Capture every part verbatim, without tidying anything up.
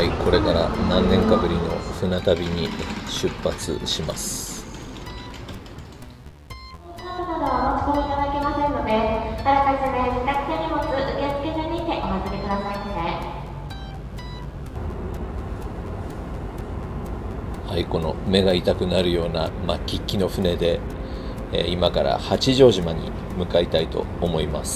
はい、これから何年かぶりの船旅に出発します。 などはお持ち込みいただけませんので、あらかじめ自宅手荷物受付所にてお預けくださいませ。 はい、この目が痛くなるような末期っきの船で、えー、今から八丈島に向かいたいと思います。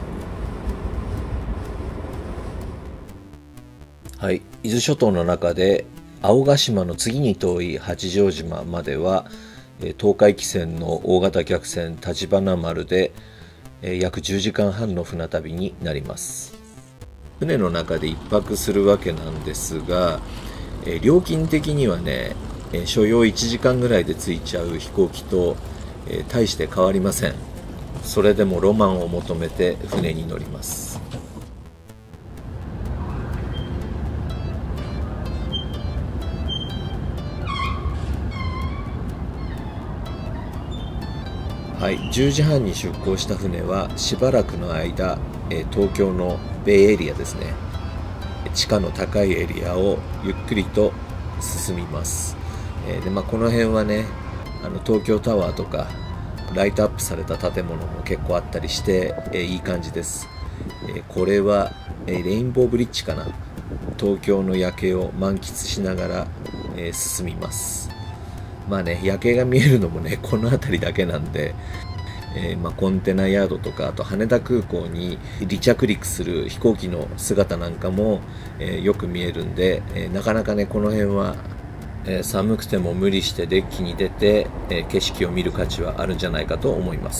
はい、伊豆諸島の中で青ヶ島の次に遠い八丈島までは東海汽船の大型客船立花丸で約じゅうじかんはんの船旅になります。船の中で一泊するわけなんですが、料金的にはね、所要いちじかんぐらいで着いちゃう飛行機と大して変わりません。それでもロマンを求めて船に乗ります。はい、じゅうじはんに出港した船はしばらくの間、東京のベイエリアですね、地価の高いエリアをゆっくりと進みます。で、まあ、この辺はね、あの東京タワーとかライトアップされた建物も結構あったりして、いい感じです。これはレインボーブリッジかな。東京の夜景を満喫しながら進みます。まあね、夜景が見えるのもね、この辺りだけなんで、えーまあ、コンテナヤードとか、あと羽田空港に離着陸する飛行機の姿なんかも、えー、よく見えるんで、えー、なかなかね、この辺は、えー、寒くても無理してデッキに出て、えー、景色を見る価値はあるんじゃないかと思います。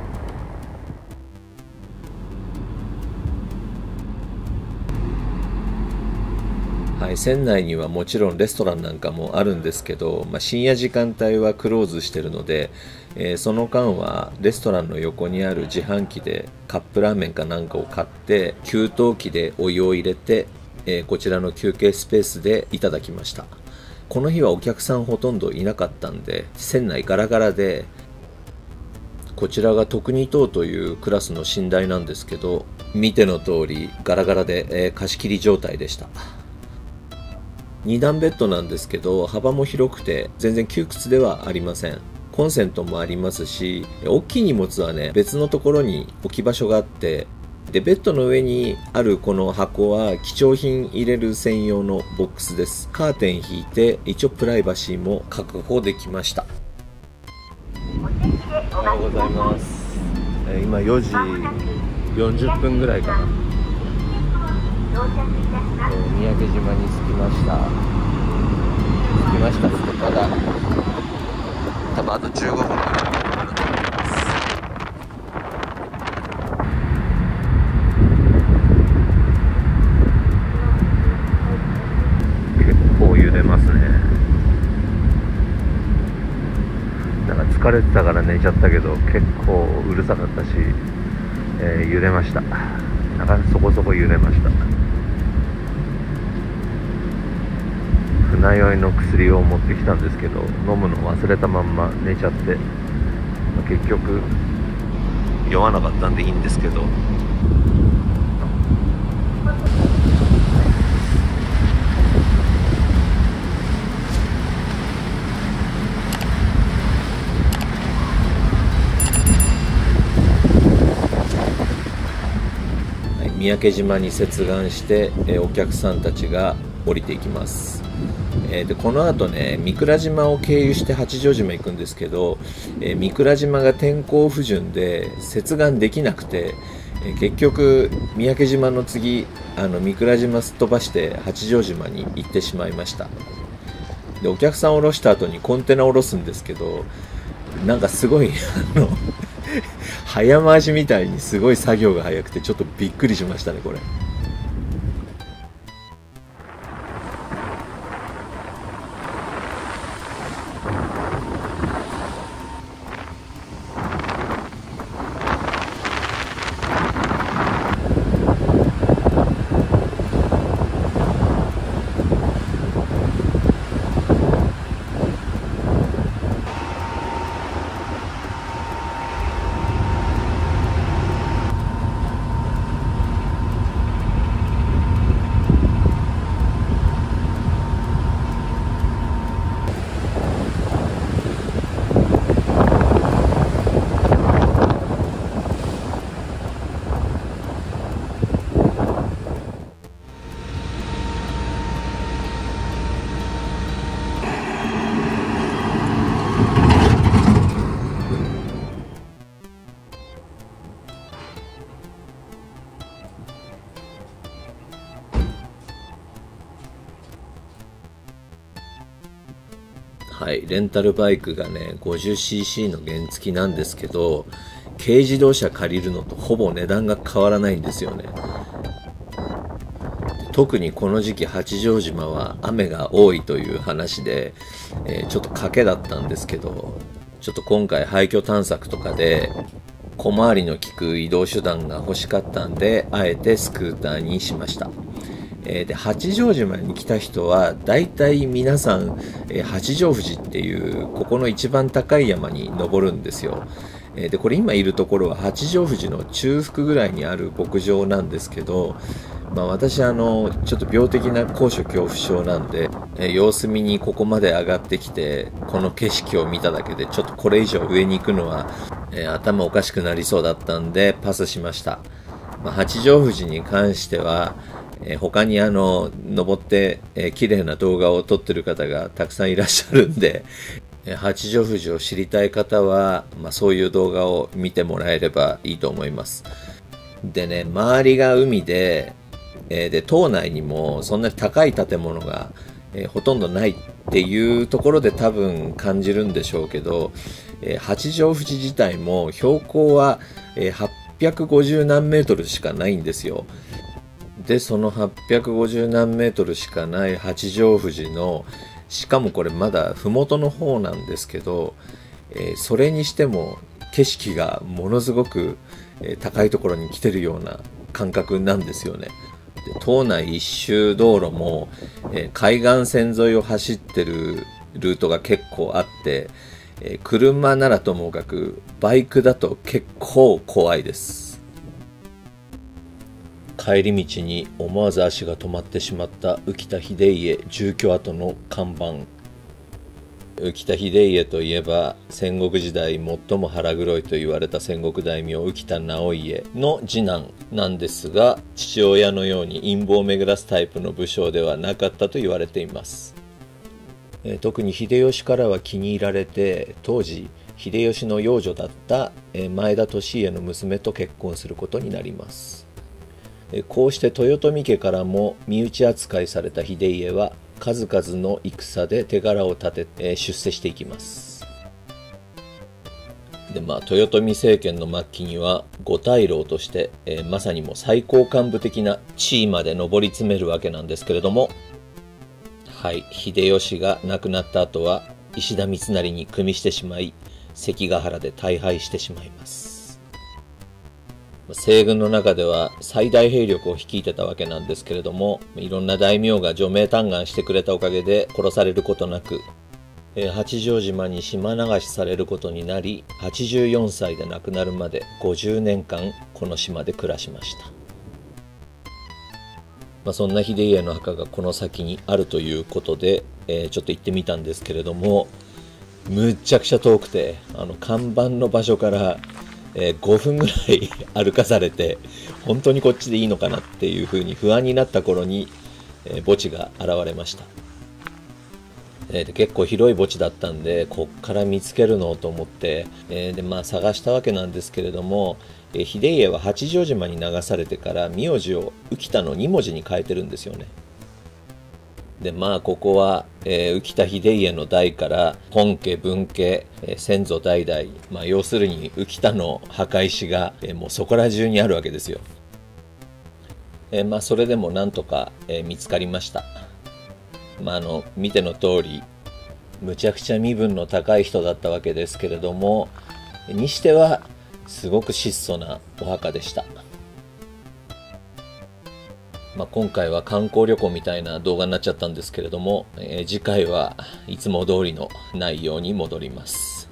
はい、船内にはもちろんレストランなんかもあるんですけど、まあ、深夜時間帯はクローズしてるので、えー、その間はレストランの横にある自販機でカップラーメンかなんかを買って給湯器でお湯を入れて、えー、こちらの休憩スペースでいただきました。この日はお客さんほとんどいなかったんで船内ガラガラで、こちらが特に棟というクラスの寝台なんですけど、見ての通りガラガラで、えー、貸し切り状態でした。にだんベッドなんですけど、幅も広くて全然窮屈ではありません。コンセントもありますし、大きい荷物はね、別のところに置き場所があって、でベッドの上にあるこの箱は貴重品入れる専用のボックスです。カーテン引いて一応プライバシーも確保できました。おはようございます。今よじよんじゅっぷんぐらいかな。三宅島に着きました。着きましたけど、まだ多分あとじゅうごふんぐらいかかると思います。結構揺れますね。なんか疲れてたから寝ちゃったけど、結構うるさかったし、えー、揺れました。なんかそこそこ揺れました。船酔いの薬を持ってきたんですけど、飲むの忘れたまんま寝ちゃって、結局酔わなかったんでいいんですけど、はい、三宅島に接岸して、えお客さんたちが降りていきます。えー、でこの後ね、御蔵島を経由して八丈島行くんですけど、えー、御蔵島が天候不順で接岸できなくて、えー、結局三宅島の次あの御蔵島すっ飛ばして八丈島に行ってしまいました。でお客さんを降ろした後にコンテナを降ろすんですけど、なんかすごいあの早回しみたいにすごい作業が早くてちょっとびっくりしましたね、これ。 はい、レンタルバイクがね ごじゅっシーシー の原付なんですけど、軽自動車借りるのとほぼ値段が変わらないんですよね。特にこの時期八丈島は雨が多いという話で、えー、ちょっと賭けだったんですけど、ちょっと今回廃墟探索とかで小回りの利く移動手段が欲しかったんで、あえてスクーターにしました。えー、で八丈島に来た人はだいたい皆さん、えー、八丈富士っていうここの一番高い山に登るんですよ。えー、でこれ今いるところは八丈富士の中腹ぐらいにある牧場なんですけど、まあ、私あのちょっと病的な高所恐怖症なんで、えー、様子見にここまで上がってきてこの景色を見ただけでちょっとこれ以上上に行くのは、えー、頭おかしくなりそうだったんでパスしました。まあ、八丈富士に関してはえー、他にあの登って、えー、綺麗な動画を撮ってる方がたくさんいらっしゃるんで、えー、八丈富士を知りたい方は、まあ、そういう動画を見てもらえればいいと思います。でね、周りが海で、えー、で島内にもそんなに高い建物が、えー、ほとんどないっていうところで多分感じるんでしょうけど、えー、八丈富士自体も標高は、えー、はっぴゃくごじゅうなんメートルしかないんですよ。でそのはっぴゃくごじゅうなんメートルしかない八丈富士の、しかもこれまだ麓の方なんですけど、えー、それにしても景色がものすごく、えー、高いところに来てるような感覚なんですよね。で島内一周道路も、えー、海岸線沿いを走ってるルートが結構あって、えー、車ならともかくバイクだと結構怖いです。帰り道に思わず足が止まってしまった浮田秀家住居跡の看板。浮田秀家といえば戦国時代最も腹黒いと言われた戦国大名浮田直家の次男なんですが、父親のように陰謀を巡らすタイプの武将ではなかったと言われています。えー、特に秀吉からは気に入られて、当時秀吉の養女だった前田利家の娘と結婚することになります。こうして豊臣家からも身内扱いされた秀家は数々の戦で手柄を立て出世していきます。で、まあ、豊臣政権の末期には五大老として、えー、まさにもう最高幹部的な地位まで上り詰めるわけなんですけれども、はい、秀吉が亡くなった後は石田三成に組みしてしまい、関ヶ原で大敗してしまいます。西軍の中では最大兵力を率いてたわけなんですけれども、いろんな大名が除名嘆願してくれたおかげで殺されることなく、八丈島に島流しされることになり、はちじゅうよんさいで亡くなるまでごじゅうねんかんこの島で暮らしました。まあ、そんな秀家の墓がこの先にあるということで、えー、ちょっと行ってみたんですけれども、むっちゃくちゃ遠くて、あの看板の場所からえー、ごふんぐらい歩かされて、本当にこっちでいいのかなっていうふうに不安になった頃に、えー、墓地が現れました。えー、で結構広い墓地だったんで、こっから見つけるのと思って、えー、でまあ探したわけなんですけれども、えー、秀家は八丈島に流されてから名字を浮田のに文字に変えてるんですよね。でまあここは、えー、浮田秀家の代から本家分家、えー、先祖代々、まあ、要するに浮田の墓石が、えー、もうそこら中にあるわけですよ。えー、まあそれでもなんとか、えー、見つかりました。まああの見ての通りむちゃくちゃ身分の高い人だったわけですけれども、にしてはすごく質素なお墓でした。まあ、今回は観光旅行みたいな動画になっちゃったんですけれども、えー、次回はいつも通りの内容に戻ります。